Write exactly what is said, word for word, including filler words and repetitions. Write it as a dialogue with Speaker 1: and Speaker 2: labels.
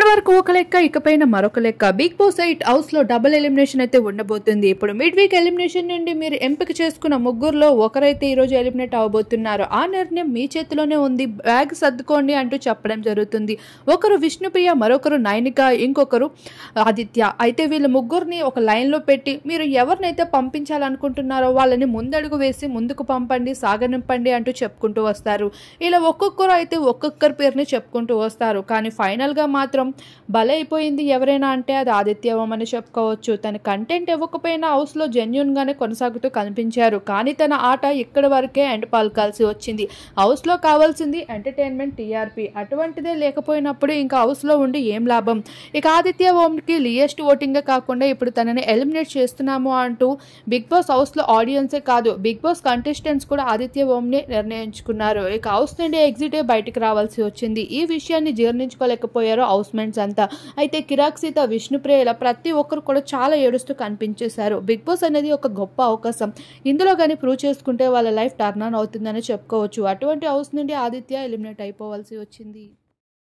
Speaker 1: వరకు ఒక లెక్క, ఇకపైన మరొక లెక్క. బిగ్ బాస్ ఎయిట్ హౌస్ లో డబుల్ ఎలిమినేషన్ అయితే ఉండబోతుంది. ఇప్పుడు మిడ్ వీక్ ఎలిమినేషన్ నుండి మీరు ఎంపిక చేసుకున్న ముగ్గురులో ఒకరైతే ఈ రోజు ఎలిమినేట్ అవబోతున్నారు. ఆ నిర్ణయం మీ చేతిలోనే ఉంది. బ్యాగ్ సర్దుకోండి అంటూ చెప్పడం జరుగుతుంది. ఒకరు విష్ణుప్రియ, మరొకరు నైనిక, ఇంకొకరు ఆదిత్య. అయితే వీళ్ళు ముగ్గురిని ఒక లైన్ లో పెట్టి మీరు ఎవరినైతే పంపించాలనుకుంటున్నారో వాళ్ళని ముందడుగు వేసి ముందుకు పంపండి, సాగనింపండి అంటూ చెప్పుకుంటూ వస్తారు. ఇలా ఒక్కొక్కరు అయితే ఒక్కొక్కరి పేరుని చెప్పుకుంటూ వస్తారు. కానీ ఫైనల్ గా మాత్రం బలైపోయింది ఎవరైనా అంటే అది ఆదిత్య ఓం అని చెప్పుకోవచ్చు. తన కంటెంట్ ఇవ్వకపోయినా హౌస్ లో జెన్యున్ గానే కొనసాగుతూ కనిపించారు. కానీ తన ఆట ఇక్కడ వరకే ఎండ్ పాల్కాల్సి వచ్చింది. హౌస్ లో కావాల్సింది ఎంటర్టైన్మెంట్, టీఆర్పీ. అటువంటిదే లేకపోయినప్పుడు ఇంకా హౌస్ లో ఉండి ఏం లాభం. ఇక ఆదిత్య ఓంకి లియెస్ట్ ఓటింగ్ కాకుండా ఇప్పుడు తనని ఎలిమినేట్ చేస్తున్నాము అంటూ బిగ్ బాస్ హౌస్ లో ఆడియన్సే కాదు, బిగ్ బాస్ కంటెస్టెంట్స్ కూడా ఆదిత్య ఓంని నిర్ణయించుకున్నారు. ఇక హౌస్ నుండి ఎగ్జిట్ బయటికి రావాల్సి వచ్చింది. ఈ విషయాన్ని జీర్ణించుకోలేకపోయారు హౌస్ మేట్స్ అంతా. అయితే కిరాక్ సీత, విష్ణుప్రియ ఇలా ప్రతి ఒక్కరు కూడా చాలా ఏడుస్తూ కనిపించేశారు. బిగ్ బాస్ అనేది ఒక గొప్ప అవకాశం. ఇందులో కానీ ప్రూవ్ చేసుకుంటే వాళ్ళ లైఫ్ టర్న్ ఆన్ అవుతుందని చెప్పుకోవచ్చు. అటువంటి హౌస్ నుండి ఆదిత్య ఎలిమినేట్ అయిపోవాల్సి వచ్చింది.